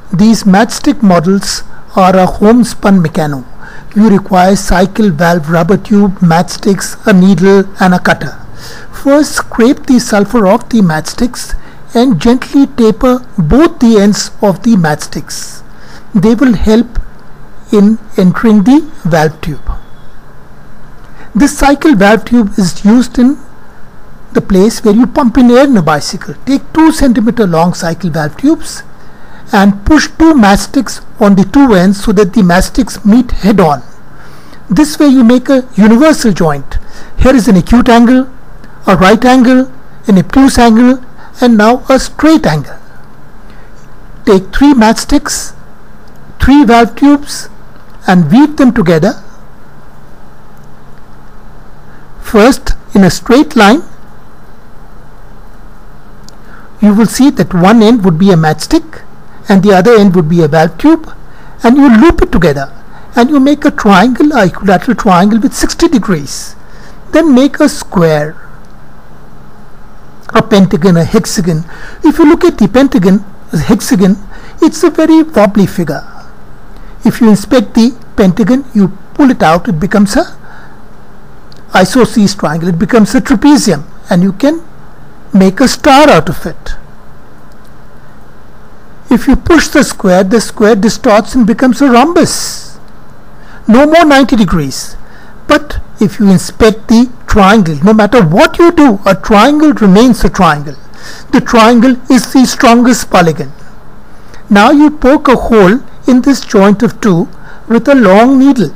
these matchstick models are a home-spun mecanno. You require cycle valve rubber tube, matchsticks, a needle and a cutter. First, scrape the sulfur off the matchsticks and gently taper both the ends of the matchsticks. They will help in entering the valve tube. This cycle valve tube is used in the place where you pump in air in a bicycle. Take 2 cm long cycle valve tubes and push 2 matchsticks on the 2 ends so that the matchsticks meet head on. This way you make a universal joint. Here is an acute angle, a right angle, an obtuse angle, and now a straight angle. Take 3 matchsticks, 3 valve tubes and weave them together. First, in a straight line, you will see that one end would be a matchstick and the other end would be a valve tube, and you loop it together and you make a triangle, a equilateral triangle with 60 degrees. Then make a square, a pentagon, a hexagon. If you look at the pentagon, the hexagon, it's a very wobbly figure. If you inspect the pentagon, you pull it out, it becomes a isosceles triangle, it becomes a trapezium, and you can make a star out of it. If you push the square distorts and becomes a rhombus. No more 90 degrees. But if you inspect the triangle, no matter what you do, a triangle remains a triangle. The triangle is the strongest polygon. Now you poke a hole in this joint of 2 with a long needle.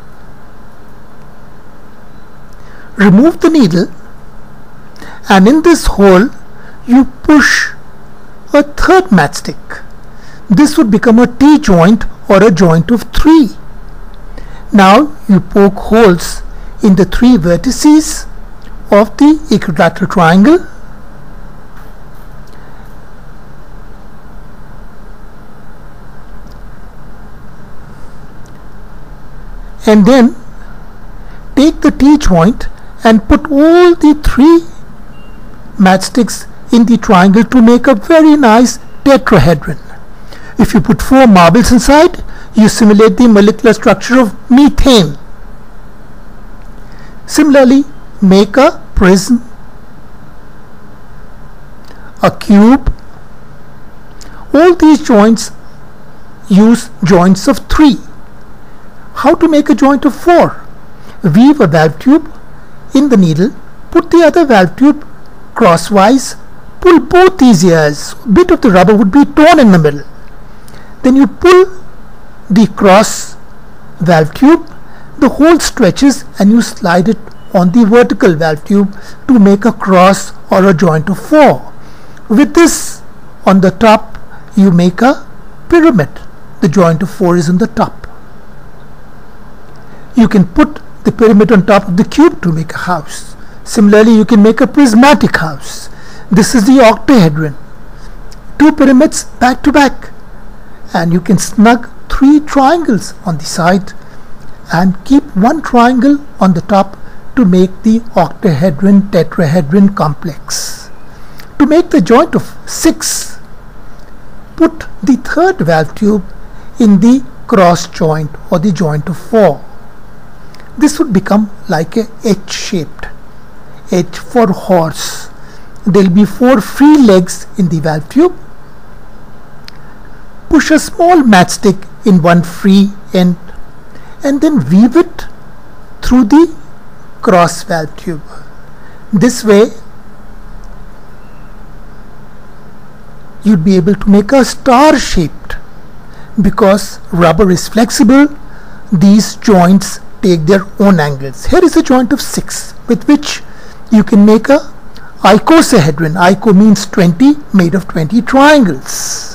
Remove the needle, and in this hole you push a 3rd matchstick. This would become a T-joint or a joint of 3. Now you poke holes in the 3 vertices of the equilateral triangle, and then take the T-joint and put all the 3 matchsticks in the triangle to make a very nice tetrahedron. If you put 4 marbles inside, you simulate the molecular structure of methane. Similarly, make a prism, a cube. All these joints use joints of 3. How to make a joint of 4? Weave a valve tube in the needle, put the other valve tube crosswise, pull both these ears. A bit of the rubber would be torn in the middle. Then you pull the cross valve tube, the hole stretches and you slide it on the vertical valve tube to make a cross or a joint of 4. With this on the top, you make a pyramid. The joint of 4 is on the top. You can put the pyramid on top of the cube to make a house. Similarly, you can make a prismatic house. This is the octahedron. 2 pyramids back to back, and you can snug 3 triangles on the side and keep 1 triangle on the top to make the octahedron tetrahedron complex. To make the joint of 6, put the 3rd valve tube in the cross joint or the joint of 4. This would become like a H-shaped, H for horse. There will be 4 free legs in the valve tube. Push a small matchstick in one free end and then weave it through the cross valve tube. This way you'd be able to make a star shaped. Because rubber is flexible, these joints take their own angles. Here is a joint of 6 with which you can make a icosahedron. Ico means 20, made of 20 triangles.